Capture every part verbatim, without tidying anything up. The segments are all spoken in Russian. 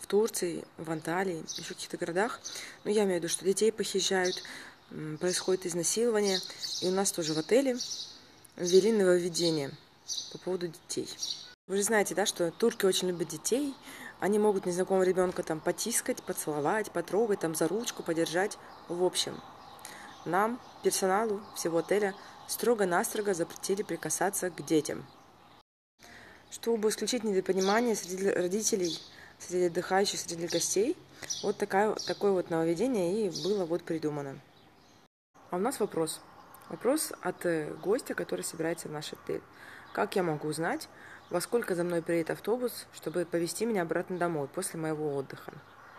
в Турции, в Анталии, еще в каких-то городах. Ну, я имею в виду, что детей похищают, происходит изнасилование. И у нас тоже в отеле ввели нововведение по поводу детей. Вы же знаете, да, что турки очень любят детей. Они могут незнакомого ребенка там потискать, поцеловать, потрогать, там за ручку подержать. В общем, нам, персоналу всего отеля, строго-настрого запретили прикасаться к детям. Чтобы исключить недопонимание среди родителей, среди отдыхающих, среди гостей, вот такая, такое вот нововведение и было вот придумано. А у нас вопрос. Вопрос от гостя, который собирается в наш отель. Как я могу узнать, во сколько за мной приедет автобус, чтобы повезти меня обратно домой после моего отдыха?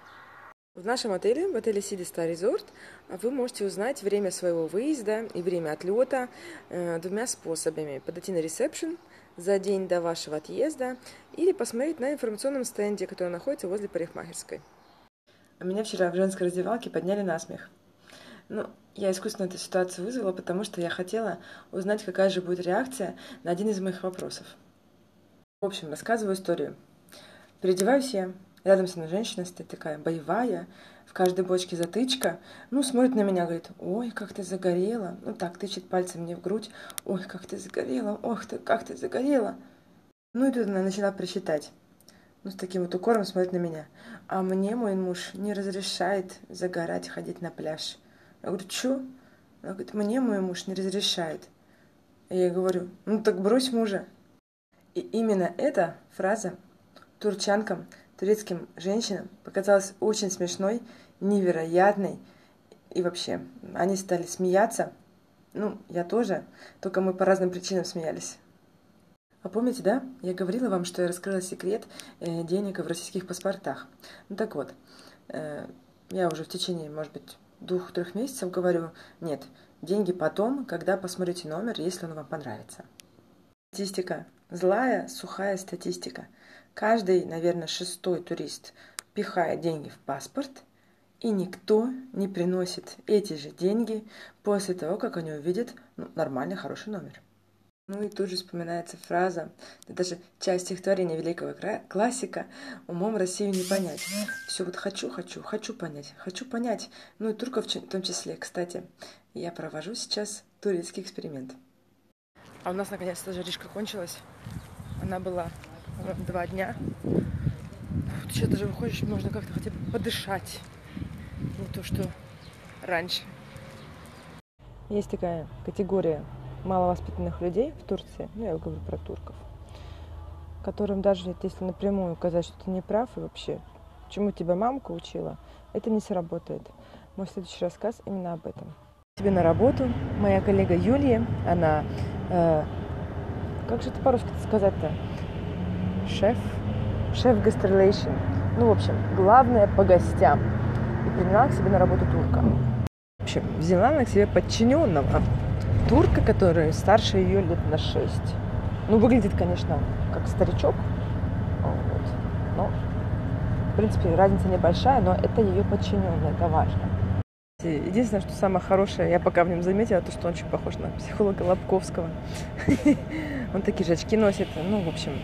В нашем отеле, в отеле City Star Resort, вы можете узнать время своего выезда и время отлета э, двумя способами. Подойти на ресепшн за день до вашего отъезда или посмотреть на информационном стенде, который находится возле парикмахерской. А меня вчера в женской раздевалке подняли на смех. Ну, я искусственно эту ситуацию вызвала, потому что я хотела узнать, какая же будет реакция на один из моих вопросов. В общем, рассказываю историю. Переодеваюсь я. Рядом со мной женщина стоит такая боевая, в каждой бочке затычка. Ну, смотрит на меня, говорит: ой, как ты загорела. Ну, так, тычет пальцем мне в грудь. Ой, как ты загорела, ох ты, как ты загорела. Ну, и тут она начала причитать. Ну, с таким вот укором смотрит на меня. А мне мой муж не разрешает загорать, ходить на пляж. Я говорю: чё? Она говорит: мне мой муж не разрешает. И я говорю: ну, так брось мужа. И именно эта фраза турчанкам, турецким женщинам показалась очень смешной, невероятной. И вообще, они стали смеяться. Ну, я тоже, только мы по разным причинам смеялись. А помните, да? Я говорила вам, что я раскрыла секрет э, денег в российских паспортах. Ну так вот, э, я уже в течение, может быть, двух-трех месяцев говорю: нет, деньги потом, когда посмотрите номер, если он вам понравится. Статистика. Злая, сухая статистика. Каждый, наверное, шестой турист пихает деньги в паспорт, и никто не приносит эти же деньги после того, как они увидят ну, нормальный, хороший номер. Ну и тут же вспоминается фраза, это даже часть стихотворения великого классика: «Умом Россию не понять». Все вот хочу, хочу, хочу понять, хочу понять. Ну и турков в том числе. Кстати, я провожу сейчас турецкий эксперимент. А у нас наконец-то жаришка кончилась. Она была два дня. Вот сейчас даже выходишь, можно как-то хотя бы подышать. Не то, что раньше. Есть такая категория маловоспитанных людей в Турции, ну я говорю про турков, которым даже если напрямую указать, что ты не прав и вообще, чему тебя мамка учила, это не сработает. Мой следующий рассказ именно об этом. Тебе на работу моя коллега Юлия, она, э, как же это по-русски сказать-то, шеф, шеф гастролейшн, ну в общем, главное по гостям, и приняла к себе на работу турка. В общем, взяла она к себе подчиненного турка, который старше ее лет на шесть. Ну, выглядит, конечно, как старичок, вот. Но, в принципе, разница небольшая, но это ее подчиненный, это важно. Единственное, что самое хорошее, я пока в нем заметила, то, что он очень похож на психолога Лобковского. Он такие же очки носит, ну, в общем.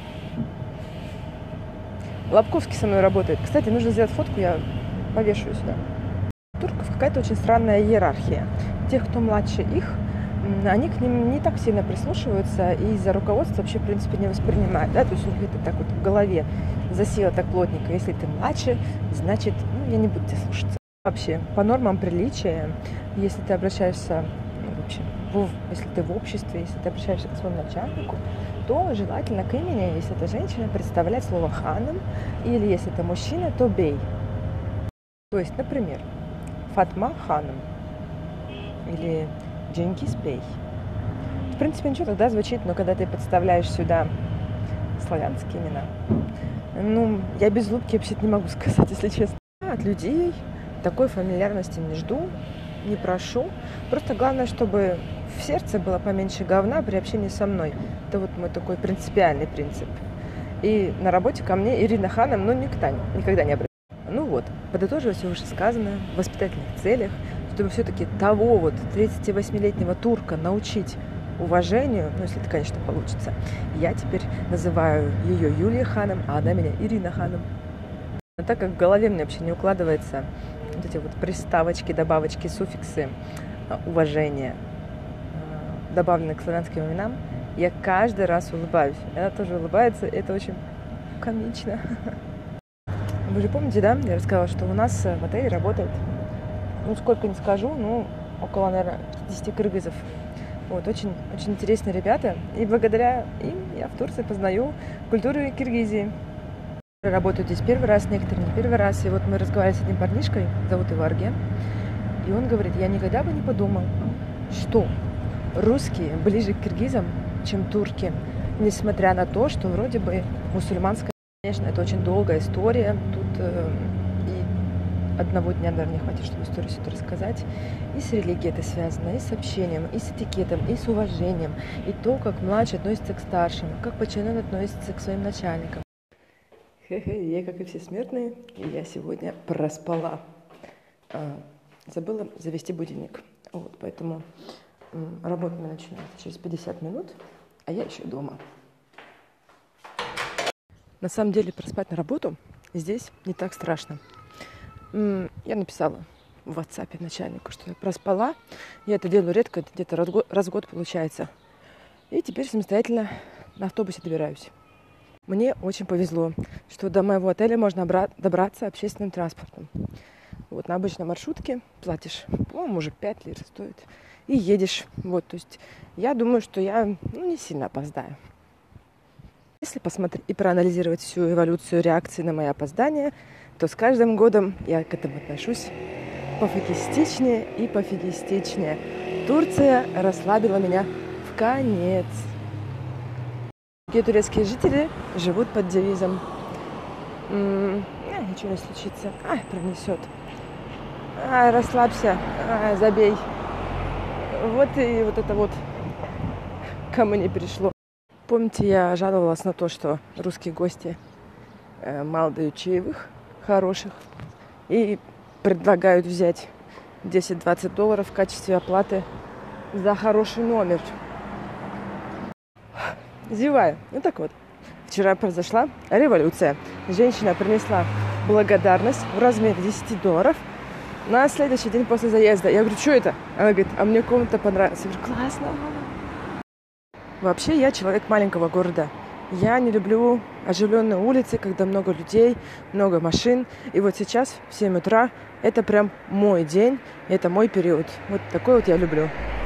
Лобковский со мной работает. Кстати, нужно сделать фотку, я повешу сюда. У турков какая-то очень странная иерархия. Тех, кто младше их, они к ним не так сильно прислушиваются и из-за руководства вообще, в принципе, не воспринимают. Да? То есть у них это так вот в голове засело так плотненько. Если ты младше, значит, ну, я не буду тебя слушаться. Вообще, по нормам приличия, если ты обращаешься, ну, в общем, в, если ты в обществе, если ты обращаешься к своему начальнику, то желательно к имени, если это женщина, представлять слово ханым, или если это мужчина, то бей. То есть, например, Фатма ханым или Дженгиз бей. В принципе, ничего тогда звучит, но когда ты подставляешь сюда славянские имена, ну, я без улыбки вообще не могу сказать, если честно. От людей такой фамильярности не жду, не прошу. Просто главное, чтобы в сердце было поменьше говна при общении со мной. Это вот мой такой принципиальный принцип. И на работе ко мне Ирина Ханом, ну, никогда, никогда не обращалась. Ну вот, подытоживая все вышесказанное в воспитательных целях, чтобы все-таки того вот тридцативосьмилетнего турка научить уважению, ну, если это, конечно, получится, я теперь называю ее Юлия Ханом, а она меня Ирина Ханом. Но так как в голове мне вообще не укладывается вот эти вот приставочки, добавочки, суффиксы уважения, добавленные к славянским именам, я каждый раз улыбаюсь. Она тоже улыбается, и это очень комично. Вы же помните, да? Я рассказала, что у нас в отеле работает, ну, сколько не скажу, ну, около, наверное, пятьдесят кыргызов. Вот, очень, очень интересные ребята. И благодаря им я в Турции познаю культуру Киргизии. Работаю здесь первый раз, некоторые не первый раз. И вот мы разговаривали с одним парнишкой, зовут его Арген. И он говорит, я никогда бы не подумал, что русские ближе к киргизам, чем турки. Несмотря на то, что вроде бы мусульманская, конечно, это очень долгая история. Тут э, и одного дня, наверное, не хватит, чтобы историю всю рассказать. И с религией это связано, и с общением, и с этикетом, и с уважением. И то, как младший относится к старшим, как подчиненный относится к своим начальникам. Хе-хе, я, как и все смертные, и я сегодня проспала. А, забыла завести будильник. Вот, поэтому м, работа у меня начинается через пятьдесят минут, а я еще дома. На самом деле проспать на работу здесь не так страшно. М, я написала в WhatsApp начальнику, что я проспала. Я это делаю редко, где-то раз в год, раз в год получается. И теперь самостоятельно на автобусе добираюсь. Мне очень повезло, что до моего отеля можно добраться общественным транспортом. Вот на обычной маршрутке платишь, по-моему, уже пять лир стоит, и едешь. Вот, то есть я думаю, что я ну, не сильно опоздаю. Если посмотреть и проанализировать всю эволюцию реакции на мои опоздания, то с каждым годом я к этому отношусь пофигистичнее и пофигистичнее. Турция расслабила меня в конец. Такие турецкие жители живут под девизом м-м, ничего не случится, ай, пронесет, ай, расслабься, ай, забей. Вот и вот это вот ко мне пришло. Помните, я жаловалась на то, что русские гости э, мало дают чаевых хороших и предлагают взять десять-двадцать долларов в качестве оплаты за хороший номер. Зеваю. Ну так вот, вчера произошла революция. Женщина принесла благодарность в размере десять долларов на следующий день после заезда. Я говорю, что это? Она говорит, а мне комната понравилась. Я говорю, классно. Вообще, я человек маленького города. Я не люблю оживленные улицы, когда много людей, много машин. И вот сейчас в семь утра это прям мой день, это мой период. Вот такой вот я люблю.